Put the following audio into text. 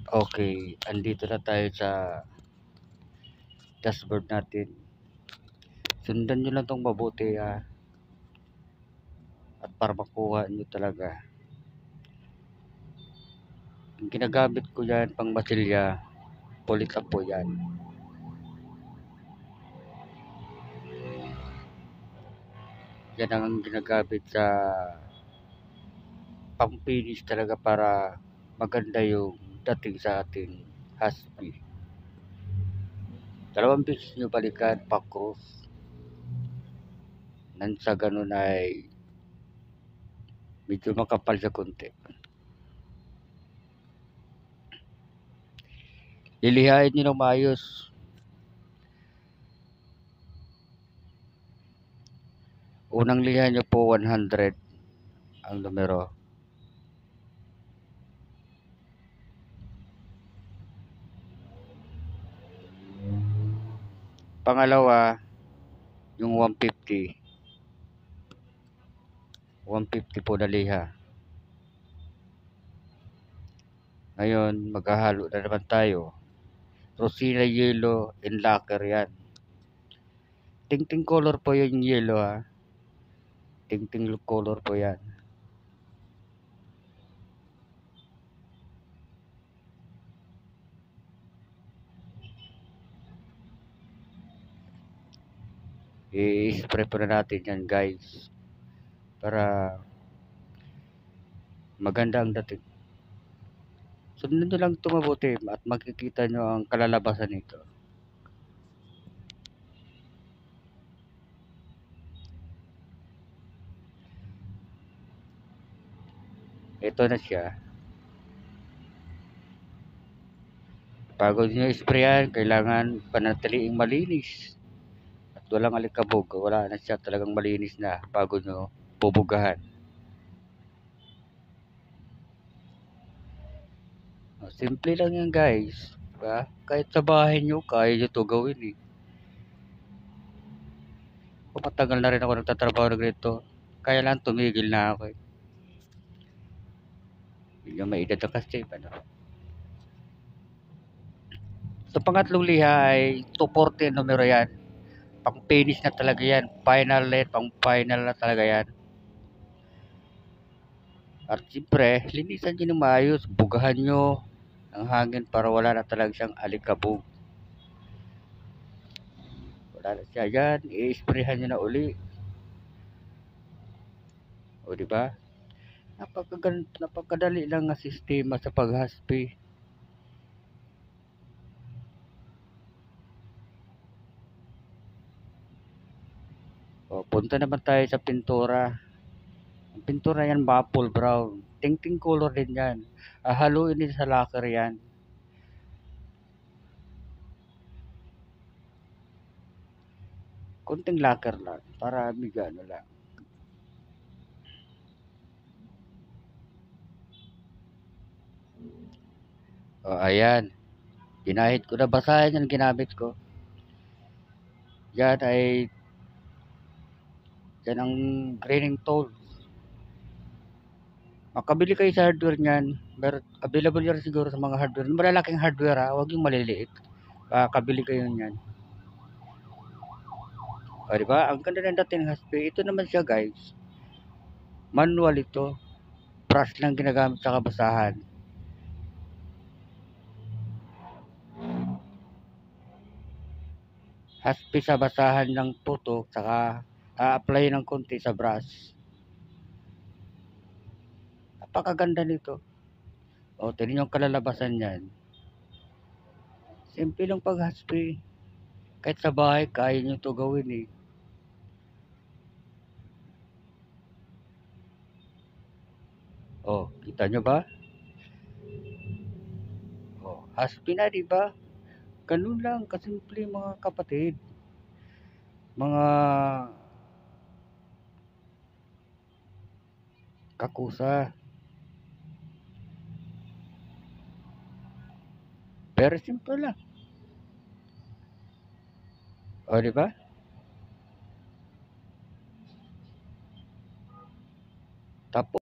Okay, andito na tayo sa dashboard natin. Sundan nyo lang tong mabuti at para makuha nyo talaga. Yung ginagamit ko yan pang matilya, pulit po yan. Yan ang ginagamit sa pang finish talaga para maganda yung dating sa ating husky. Dalawang beses nyo balikan pa cross. Nang sa ganun ay medyo makapal sa konti. Lilihain nyo ng maayos. Unang liha nyo po 100 ang numero. Pangalawa, yung 150. 150 po na liha. Ngayon, maghahalo na naman tayo. Rosina yellow and lacquer yan. Ting-ting color po yung yellow Ting-ting color po yan. I-spray po na natin yan guys. Para maganda ang dating. Sundan nyo lang ito mabuti at makikita nyo ang kalalabasan nito. Ito na siya. Bago nyo isprayan, kailangan panatiliing malinis. At walang alikabog. Wala na siya, talagang malinis na bago nyo bubugahan. Simple lang yan guys. Diba? Kahit sa bahay nyo, kaya nyo ito gawin Matagal na rin ako nagtatrabaho na ganito. Kaya lang tumigil na ako Yung may edad na kasi. Sa pangatlong liha ay 240 numero yan. Pang finish na talaga yan. Final net, pang final na talaga yan. At siyempre, linisan nyo ng maayos. Bugahan nyo ang hangin para wala na talaga siyang alikabog. Wala na siya yan. I-sprayhan nyo na uli. O diba? Napakadali lang nga sistema sa paghaspi. O, punta naman tayo sa pintura. Ang pintura yan, maple brown. Ting-ting color din yan. Haluin din sa lacquer yan. Kunting lacquer lang. Para medyo ano lang. O, ayan. Ginahit ko na, basahin yung ginamit ko. Yan ay yan ang graining tool. Makabili kayo sa hardware niyan. Available yan siguro sa mga hardware. Malalaking hardware huwag yung maliliit. Kabili kayo niyan. O diba? Ang ganda ng dating haspi. Ito naman siya guys. Manual ito. Brush lang ginagamit sa kabasahan. Haspi sa basahan ng puto. Saka apply ng konti sa brush. Napakaganda nito. O, tingnan yung kalalabasan niyan. Simple lang paghaspi. Kahit sa bahay, kaya nyo ito gawin Oh, kita nyo ba? Oh, haspi na, di ba? Ganun lang, kasimple mga kapatid. Mga kakusa. Very simple lang. O, di ba? Tapos,